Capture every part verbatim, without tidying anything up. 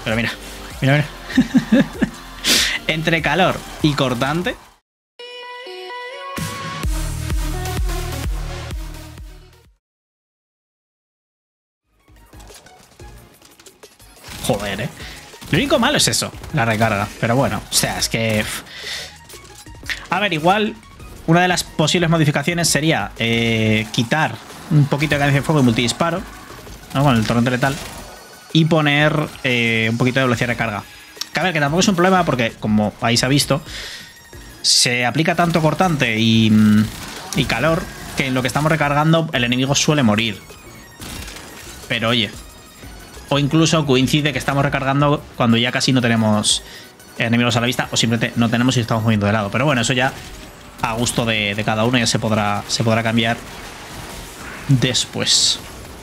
Pero mira, mira, mira. Entre calor y cortante. Joder, eh. Lo único malo es eso, la recarga. Pero bueno, o sea, es que... A ver, igual una de las posibles modificaciones sería eh, quitar un poquito de cadencia de fuego y multidisparo, ¿no? Con el torrente letal. Y poner eh, un poquito de velocidad de carga. Que a ver, que tampoco es un problema porque, como ahí se ha visto, se aplica tanto cortante y, y calor que en lo que estamos recargando el enemigo suele morir. Pero oye... O incluso coincide que estamos recargando cuando ya casi no tenemos enemigos a la vista o simplemente no tenemos y estamos moviendo de lado. Pero bueno, eso ya a gusto de, de cada uno ya se podrá, se podrá cambiar después.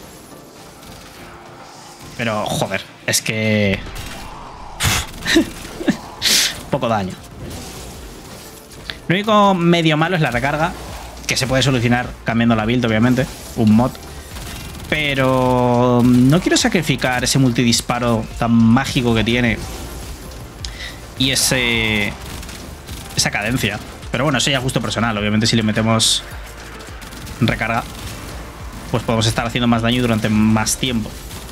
Pero joder, es que... poco daño. Lo único medio malo es la recarga, que se puede solucionar cambiando la build, obviamente. Un mod. Pero no quiero sacrificar ese multidisparo tan mágico que tiene. Y ese... esa cadencia. Pero bueno, eso ya es gusto personal. Obviamente si le metemos recarga, pues podemos estar haciendo más daño durante más tiempo.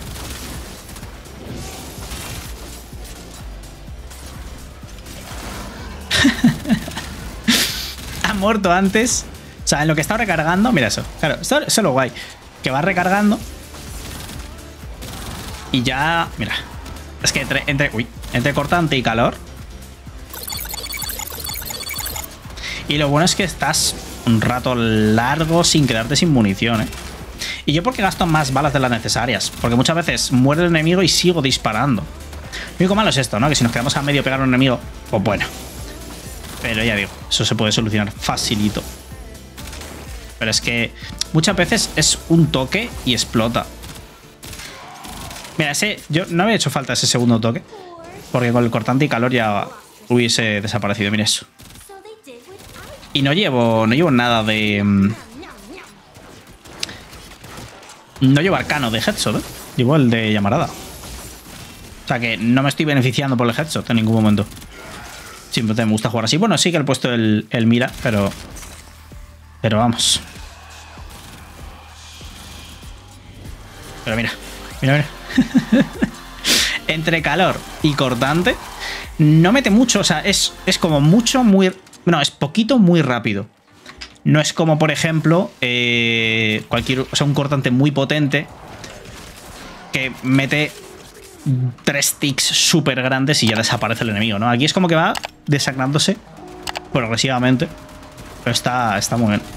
Ha muerto antes. O sea, en lo que está recargando... Mira eso. Claro, eso es lo guay. Que va recargando. Y ya... Mira. Es que entre, entre, uy, entre cortante y calor. Y lo bueno es que estás un rato largo sin quedarte sin munición, ¿eh? Y yo porque gasto más balas de las necesarias. Porque muchas veces muere el enemigo y sigo disparando. Lo único malo es esto, ¿no? Que si nos quedamos a medio pegar a un enemigo, pues bueno. Pero ya digo, eso se puede solucionar facilito. Pero es que muchas veces es un toque y explota. Mira, ese... Yo no había hecho falta ese segundo toque. Porque con el cortante y calor ya hubiese desaparecido. Mira eso. Y no llevo... No llevo nada de... No llevo arcano de headshot, ¿eh? Llevo el de llamarada. O sea que no me estoy beneficiando por el headshot en ningún momento. Siempre me gusta jugar así. Bueno, sí que he puesto el, el mira, pero... Pero vamos. Pero mira, mira, mira. Entre calor y cortante, no mete mucho. O sea, es, es como mucho, muy... No, es poquito, muy rápido. No es como, por ejemplo, eh, cualquier... O sea, un cortante muy potente que mete tres ticks súper grandes y ya desaparece el enemigo, ¿no? Aquí es como que va desangrándose progresivamente. Pero está, está muy bien.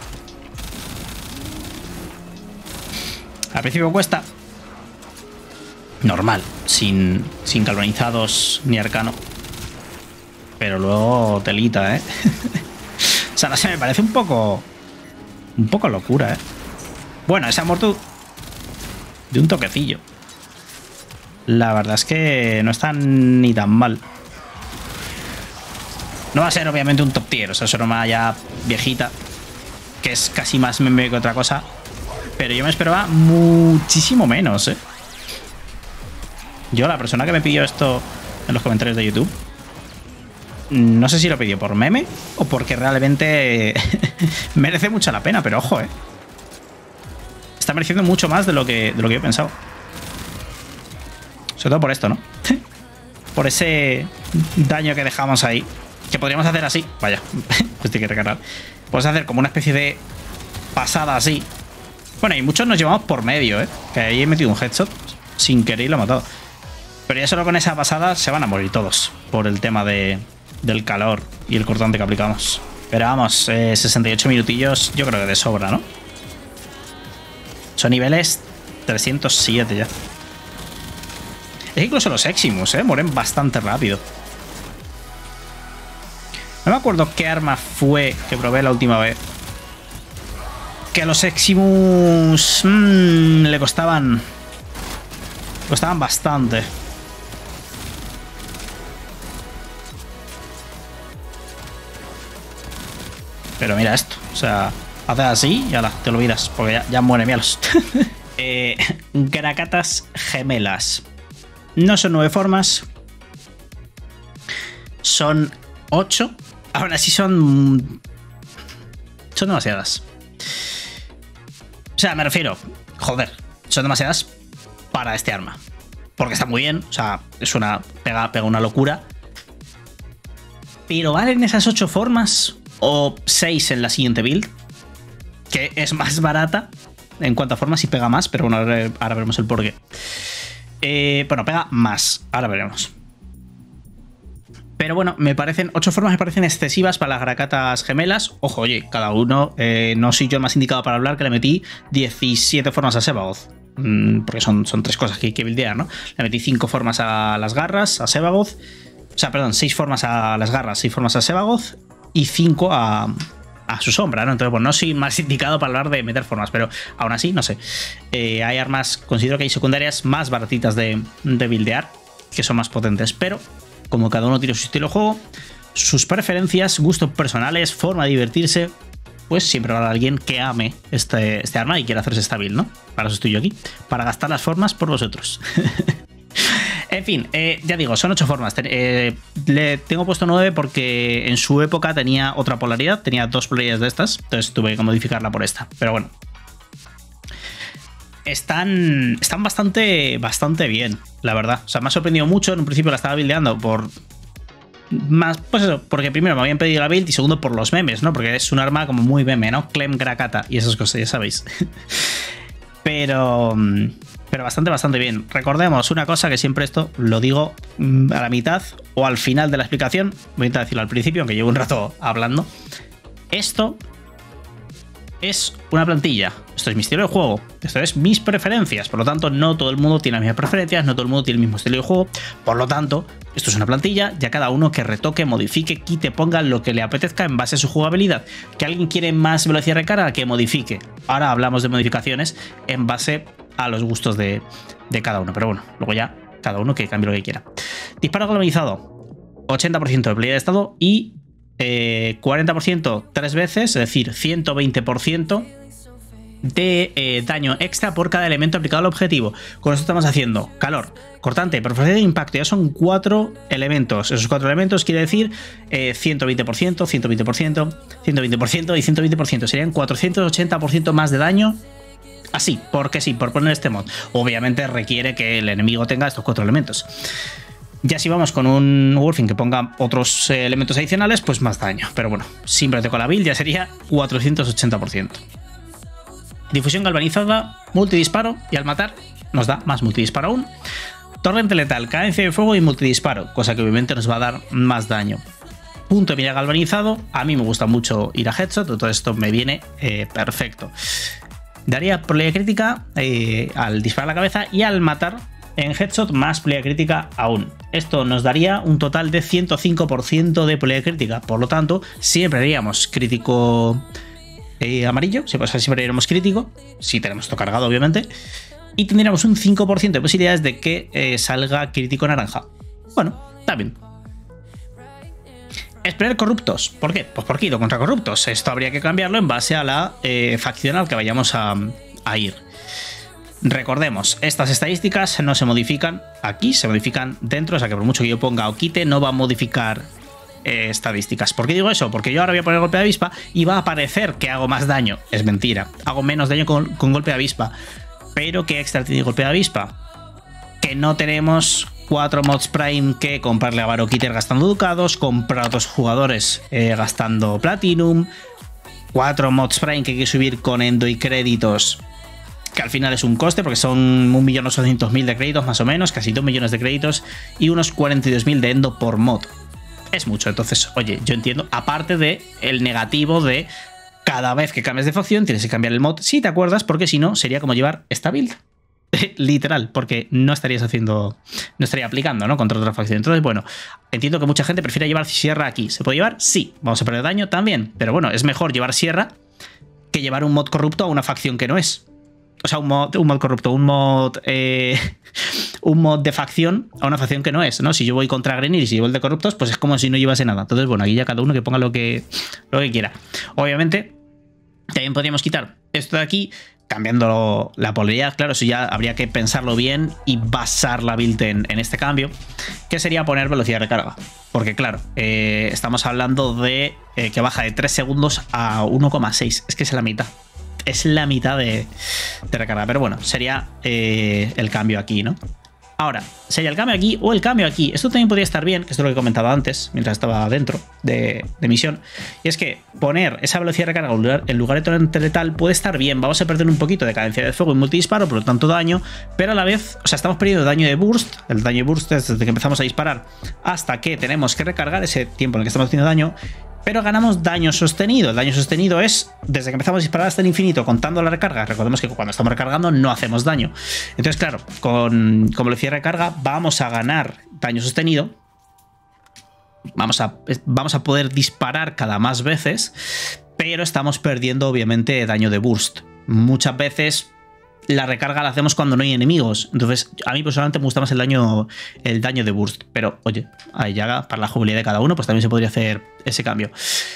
Al principio cuesta. Normal. Sin, sin galvanizados ni arcano. Pero luego telita, ¿eh? O sea, no sé, me parece un poco... Un poco locura, ¿eh? Bueno, ese ha muerto de un toquecillo. La verdad es que no está ni tan mal. No va a ser obviamente un top tier, o sea, es una arma ya viejita, que es casi más meme que otra cosa. Pero yo me esperaba muchísimo menos, ¿eh? Yo, la persona que me pidió esto en los comentarios de YouTube, no sé si lo pidió por meme o porque realmente merece mucho la pena, pero ojo, ¿eh? Está mereciendo mucho más de lo que, de lo que yo he pensado. Sobre todo por esto, ¿no? Por ese daño que dejamos ahí. Que podríamos hacer así. Vaya, pues tiene que recargar. Podemos hacer como una especie de pasada así. Bueno, y muchos nos llevamos por medio, ¿eh? Que ahí he metido un headshot sin querer y lo he matado. Pero ya solo con esa pasada se van a morir todos. Por el tema de, del calor y el cortante que aplicamos. Pero vamos, eh, sesenta y ocho minutillos yo creo que de sobra, ¿no? Son niveles trescientos siete ya. Es que incluso los Eximus, ¿eh? Mueren bastante rápido. No me acuerdo qué arma fue que probé la última vez. Que a los Eximus mmm, le costaban... Le costaban bastante. Pero mira esto. O sea, haces así y ala, te olvidas. Porque ya, ya mueren, míralos. eh, Grakatas gemelas. No son nueve formas. Son ocho. Aún así son... Son demasiadas. O sea, me refiero... Joder, son demasiadas para este arma. Porque está muy bien. O sea, es una... Pega, pega una locura. Pero ¿valen esas ocho formas? ¿O seis en la siguiente build? Que es más barata en cuanto a formas y pega más. Pero bueno, ahora, ahora veremos el porqué. Eh, bueno, pega más. Ahora veremos. Pero bueno, me parecen... ocho formas me parecen excesivas para las Grakatas gemelas. Ojo, oye, cada uno... Eh, no soy yo el más indicado para hablar, que le metí diecisiete formas a Sevagoth. Mm, porque son, son tres cosas que hay que buildear, ¿no? Le metí cinco formas a las garras, a Sevagoth. O sea, perdón, seis formas a las garras, seis formas a Sevagoth. Y cinco a... a su sombra, ¿no? Entonces, bueno, no soy más indicado para hablar de meter formas, pero aún así, no sé. Eh, hay armas, considero que hay secundarias más baratitas de, de buildear, que son más potentes, pero como cada uno tiene su estilo de juego, sus preferencias, gustos personales, forma de divertirse, pues siempre habrá alguien que ame este, este arma y quiera hacerse esta build, ¿no? Para eso estoy yo aquí, para gastar las formas por vosotros. En fin, eh, ya digo, son ocho formas. Eh, le tengo puesto nueve porque en su época tenía otra polaridad, tenía dos polaridades de estas, entonces tuve que modificarla por esta. Pero bueno, están, están bastante, bastante bien, la verdad. O sea, me ha sorprendido mucho. En un principio la estaba buildeando por... Más, pues eso, porque primero me habían pedido la build y segundo por los memes, ¿no? Porque es un arma como muy meme, ¿no? Clem Grakata y esas cosas, ya sabéis. Pero... Pero bastante, bastante bien. Recordemos una cosa que siempre esto lo digo a la mitad o al final de la explicación. Voy a intentar decirlo al principio, aunque llevo un rato hablando. Esto es una plantilla. Esto es mi estilo de juego. Esto es mis preferencias. Por lo tanto, no todo el mundo tiene las mismas preferencias. No todo el mundo tiene el mismo estilo de juego. Por lo tanto, esto es una plantilla. Ya cada uno que retoque, modifique, quite, ponga lo que le apetezca en base a su jugabilidad. Que alguien quiere más velocidad de recarga, que modifique. Ahora hablamos de modificaciones en base a los gustos de, de cada uno. Pero bueno, luego ya cada uno que cambie lo que quiera. Disparo galvanizado. ochenta por ciento de pelea de estado y eh, cuarenta por ciento tres veces, es decir, ciento veinte por ciento de eh, daño extra por cada elemento aplicado al objetivo. Con esto estamos haciendo calor, cortante, profundidad de impacto. Ya son cuatro elementos. Esos cuatro elementos quiere decir eh, ciento veinte por ciento, ciento veinte por ciento, ciento veinte por ciento y ciento veinte por ciento. Serían cuatrocientos ochenta por ciento más de daño. Así, porque sí, por poner este mod. Obviamente requiere que el enemigo tenga estos cuatro elementos. Ya si vamos con un Wurfing que ponga otros eh, elementos adicionales, pues más daño. Pero bueno, simplemente con la build ya sería cuatrocientos ochenta por ciento. Difusión galvanizada, multidisparo y al matar nos da más multidisparo aún. Torrente letal, cadencia de fuego y multidisparo, cosa que obviamente nos va a dar más daño. Punto de mira galvanizado, a mí me gusta mucho ir a headshot, todo esto me viene eh, perfecto. Daría probabilidad crítica eh, al disparar la cabeza y al matar en headshot más probabilidad crítica aún. Esto nos daría un total de ciento cinco por ciento de probabilidad crítica. Por lo tanto, siempre haríamos crítico eh, amarillo, siempre haríamos crítico, si tenemos esto cargado obviamente, y tendríamos un cinco por ciento de posibilidades de que eh, salga crítico naranja. Bueno, está bien. Esperar corruptos. ¿Por qué? Pues porque he ido contra corruptos. Esto habría que cambiarlo en base a la eh, facción al que vayamos a, a ir. Recordemos, estas estadísticas no se modifican aquí, se modifican dentro, o sea que por mucho que yo ponga o quite, no va a modificar eh, estadísticas. ¿Por qué digo eso? Porque yo ahora voy a poner golpe de avispa y va a parecer que hago más daño. Es mentira. Hago menos daño con, con golpe de avispa. Pero ¿qué extra tiene golpe de avispa? Que no tenemos cuatro mods Prime que comprarle a Barokiter gastando ducados, comprar a otros jugadores eh, gastando Platinum, cuatro mods Prime que hay que subir con Endo y créditos, que al final es un coste porque son un millón ochocientos mil de créditos más o menos, casi dos millones de créditos y unos cuarenta y dos mil de Endo por mod. Es mucho, entonces, oye, yo entiendo, aparte de el negativo de cada vez que cambies de facción tienes que cambiar el mod, si te acuerdas, porque si no sería como llevar esta build. Literal, porque no estarías haciendo, no estaría aplicando, ¿no? Contra otra facción. Entonces, bueno, entiendo que mucha gente prefiere llevar sierra aquí. ¿Se puede llevar? Sí. ¿Vamos a perder daño? También. Pero bueno, es mejor llevar sierra que llevar un mod corrupto a una facción que no es. O sea, un mod, un mod corrupto, un mod eh, un mod de facción a una facción que no es, ¿no? Si yo voy contra Grenir y si llevo el de corruptos, pues es como si no llevase nada. Entonces, bueno, aquí ya cada uno que ponga lo que, lo que quiera. Obviamente, también podríamos quitar esto de aquí, cambiando la polaridad. Claro, eso ya habría que pensarlo bien y basar la build en, en este cambio, que sería poner velocidad de recarga. Porque claro, eh, estamos hablando de eh, que baja de tres segundos a uno coma seis. Es que es la mitad. Es la mitad de, de recarga. Pero bueno, sería eh, el cambio aquí, ¿no? Ahora, sería el cambio aquí o el cambio aquí. Esto también podría estar bien, que esto es lo que comentaba antes, mientras estaba dentro de, de misión. Y es que poner esa velocidad de recarga en lugar de torrente letal puede estar bien. Vamos a perder un poquito de cadencia de fuego y multidisparo, por lo tanto daño. Pero a la vez, o sea, estamos perdiendo daño de burst. El daño de burst es desde que empezamos a disparar hasta que tenemos que recargar ese tiempo en el que estamos haciendo daño. Pero ganamos daño sostenido. El daño sostenido es desde que empezamos a disparar hasta el infinito, contando la recarga. Recordemos que cuando estamos recargando no hacemos daño. Entonces, claro, con, con velocidad de recarga vamos a ganar daño sostenido. Vamos a, vamos a poder disparar cada más veces, pero estamos perdiendo, obviamente, daño de burst. Muchas veces la recarga la hacemos cuando no hay enemigos. Entonces, a mí personalmente me gusta más el daño, el daño de burst. Pero, oye, ahí ya para la jugabilidad de cada uno, pues también se podría hacer ese cambio.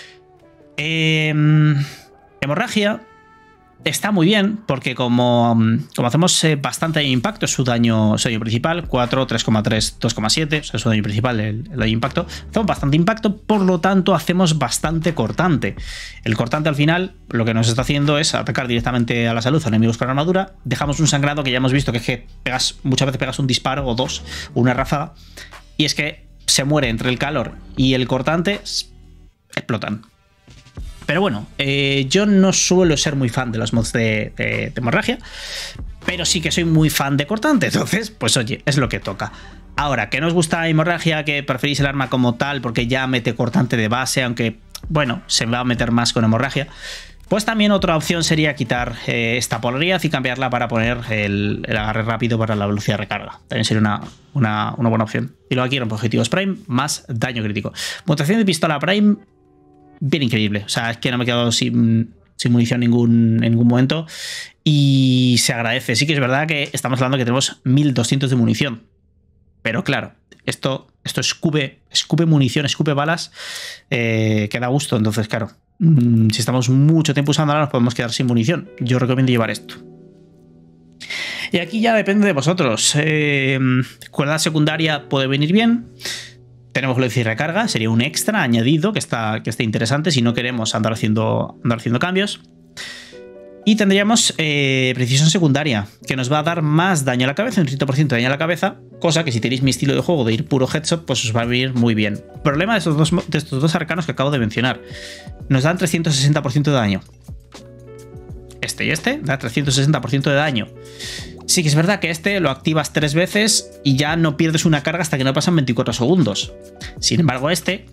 Eh, hemorragia está muy bien, porque como, como hacemos eh, bastante impacto, es su daño, su daño principal, cuatro, tres coma tres, dos coma siete, o sea, su daño principal, el, el daño impacto. Hacemos bastante impacto, por lo tanto, hacemos bastante cortante. El cortante al final lo que nos está haciendo es atacar directamente a la salud a enemigos con armadura. Dejamos un sangrado que ya hemos visto que es que pegas, muchas veces pegas un disparo o dos, una ráfaga, y es que se muere entre el calor y el cortante, explotan. Pero bueno, eh, yo no suelo ser muy fan de los mods de, de, de hemorragia, pero sí que soy muy fan de cortante, entonces, pues oye, es lo que toca. Ahora, que no os gusta hemorragia, que preferís el arma como tal porque ya mete cortante de base, aunque, bueno, se va a meter más con hemorragia, pues también otra opción sería quitar eh, esta polaridad y cambiarla para poner el, el agarre rápido para la velocidad de recarga. También sería una, una, una buena opción. Y luego aquí eran objetivos Prime más daño crítico. Mutación de pistola Prime, bien increíble. O sea, es que no me he quedado sin, sin munición en ningún, en ningún momento. Y se agradece. Sí que es verdad que estamos hablando que tenemos mil doscientos de munición. Pero claro, esto, esto escupe, escupe munición, escupe balas, eh, que da gusto. Entonces, claro, mmm, si estamos mucho tiempo usándola nos podemos quedar sin munición. Yo recomiendo llevar esto. Y aquí ya depende de vosotros. Eh, cuerda secundaria puede venir bien. Tenemos velocidad de recarga, sería un extra añadido que está, que está interesante si no queremos andar haciendo, andar haciendo cambios. Y tendríamos eh, precisión secundaria, que nos va a dar más daño a la cabeza, un treinta por ciento de daño a la cabeza, cosa que si tenéis mi estilo de juego de ir puro headshot, pues os va a venir muy bien. Problema de estos dos, de estos dos arcanos que acabo de mencionar. Nos dan trescientos sesenta por ciento de daño. Este y este da trescientos sesenta por ciento de daño. Sí que es verdad que este lo activas tres veces y ya no pierdes una carga hasta que no pasan veinticuatro segundos. Sin embargo, este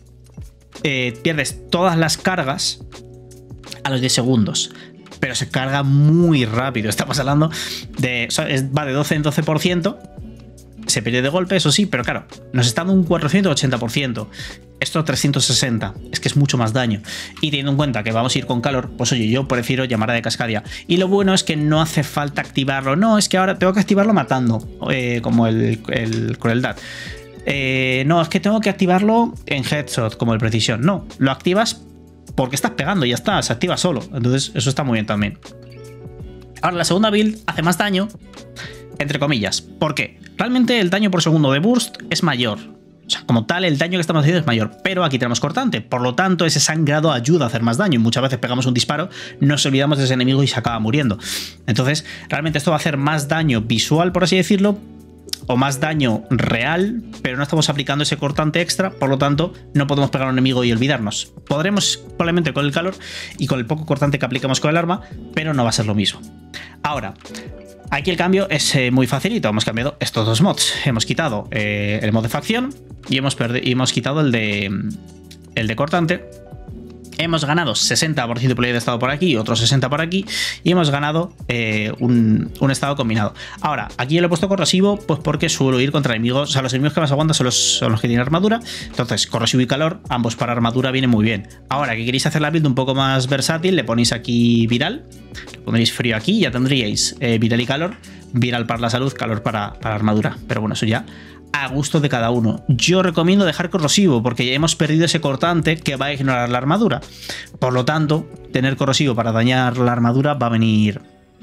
eh, pierdes todas las cargas a los diez segundos. Pero se carga muy rápido. Estamos hablando de... O sea, es, va de doce en doce por ciento. Se pierde de golpe, eso sí, pero claro, nos está dando un cuatrocientos ochenta por ciento. Esto trescientos sesenta, es que es mucho más daño. Y teniendo en cuenta que vamos a ir con calor, pues oye, yo prefiero llamada de Cascadia. Y lo bueno es que no hace falta activarlo. No, es que ahora tengo que activarlo matando, eh, como el, el crueldad. Eh, no, es que tengo que activarlo en headshot, como el precisión. No, lo activas porque estás pegando y ya está, se activa solo. Entonces eso está muy bien también. Ahora la segunda build hace más daño, entre comillas. ¿Por qué? Realmente el daño por segundo de burst es mayor. O sea, como tal, el daño que estamos haciendo es mayor, pero aquí tenemos cortante. Por lo tanto, ese sangrado ayuda a hacer más daño. Muchas veces pegamos un disparo, nos olvidamos de ese enemigo y se acaba muriendo. Entonces, realmente esto va a hacer más daño visual, por así decirlo, o más daño real, pero no estamos aplicando ese cortante extra, por lo tanto, no podemos pegar a un enemigo y olvidarnos. Podremos, probablemente, con el calor y con el poco cortante que aplicamos con el arma, pero no va a ser lo mismo. Ahora, aquí el cambio es eh, muy facilito. Hemos cambiado estos dos mods. Hemos quitado eh, el mod de facción y hemos, y hemos quitado el de, el de cortante. Hemos ganado sesenta por ciento de probabilidad de estado por aquí, otro sesenta por aquí, y hemos ganado eh, un, un estado combinado. Ahora, aquí yo lo he puesto corrosivo, pues porque suelo ir contra enemigos, o sea, los enemigos que más aguantan son los, son los que tienen armadura. Entonces, corrosivo y calor, ambos para armadura vienen muy bien. Ahora, que queréis hacer la build un poco más versátil, le ponéis aquí viral, le pondréis frío aquí, y ya tendríais eh, viral y calor, viral para la salud, calor para, para armadura. Pero bueno, eso ya a gusto de cada uno. Yo recomiendo dejar corrosivo porque ya hemos perdido ese cortante que va a ignorar la armadura. Por lo tanto, tener corrosivo para dañar la armadura va a venir,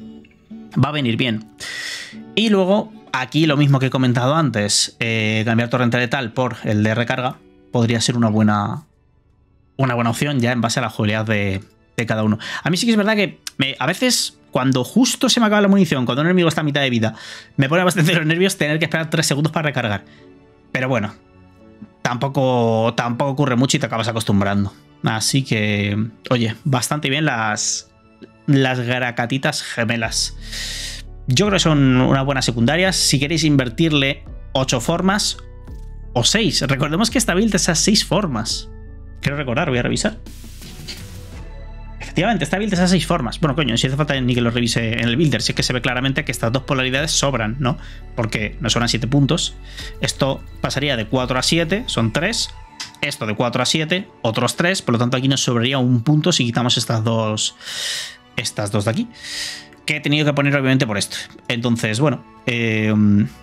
va a venir bien. Y luego, aquí lo mismo que he comentado antes, eh, cambiar torrente letal por el de recarga podría ser una buena, una buena opción ya en base a la jugabilidad de, de cada uno. A mí sí que es verdad que me, a veces, cuando justo se me acaba la munición, cuando un enemigo está a mitad de vida, me pone bastante los nervios tener que esperar tres segundos para recargar. Pero bueno, tampoco, tampoco ocurre mucho y te acabas acostumbrando. Así que, oye, bastante bien las, las Grakatitas gemelas. Yo creo que son una buena secundaria. Si queréis invertirle ocho formas o seis. Recordemos que esta build es a seis formas. Quiero recordar, voy a revisar. Efectivamente, esta build es a seis formas. Bueno, coño, si hace falta ni que lo revise en el builder. Si es que se ve claramente que estas dos polaridades sobran, ¿no? Porque nos sobran siete puntos. Esto pasaría de cuatro a siete, son tres. Esto de cuatro a siete, otros tres. Por lo tanto, aquí nos sobraría un punto si quitamos estas dos, estas dos de aquí. Que he tenido que poner, obviamente, por esto. Entonces, bueno, eh,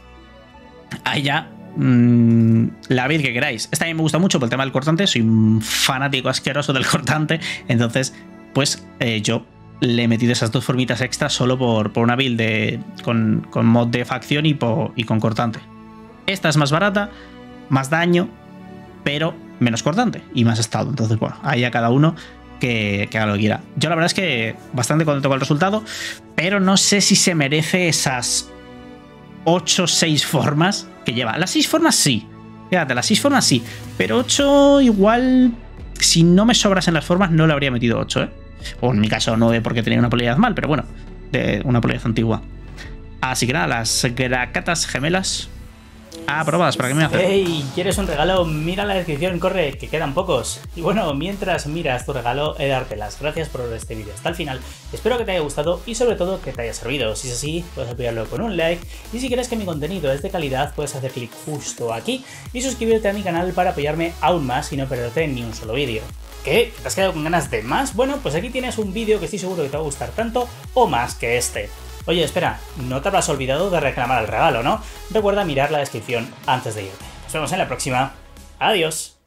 ahí ya. Mmm, la build que queráis. Esta a mí me gusta mucho por el tema del cortante. Soy un fanático asqueroso del cortante. Entonces, pues eh, yo le he metido esas dos formitas extras solo por, por una build de, con, con mod de facción y, por, y con cortante. Esta es más barata, más daño, pero menos cortante y más estado. Entonces, bueno, ahí a cada uno que, que haga lo que quiera. Yo la verdad es que bastante contento con el resultado, pero no sé si se merece esas ocho o seis formas que lleva. Las seis formas sí. Fíjate, las seis formas sí. Pero ocho igual, si no me sobras en las formas, no le habría metido ocho, ¿eh? O en mi caso nueve porque tenía una polaridad mal, pero bueno, de una polaridad antigua. Así que nada, las Grakatas gemelas aprobadas. ¿Para qué me hace? Hey, ¿quieres un regalo? Mira la descripción, corre, que quedan pocos. Y bueno, mientras miras tu regalo, he de darte las gracias por ver este vídeo hasta el final. Espero que te haya gustado y sobre todo que te haya servido. Si es así, puedes apoyarlo con un like. Y si crees que mi contenido es de calidad, puedes hacer clic justo aquí y suscribirte a mi canal para apoyarme aún más y no perderte ni un solo vídeo. ¿Qué? ¿Te has quedado con ganas de más? Bueno, pues aquí tienes un vídeo que estoy seguro que te va a gustar tanto o más que este. Oye, espera, no te habrás olvidado de reclamar el regalo, ¿no? Recuerda mirar la descripción antes de irte. Nos vemos en la próxima. Adiós.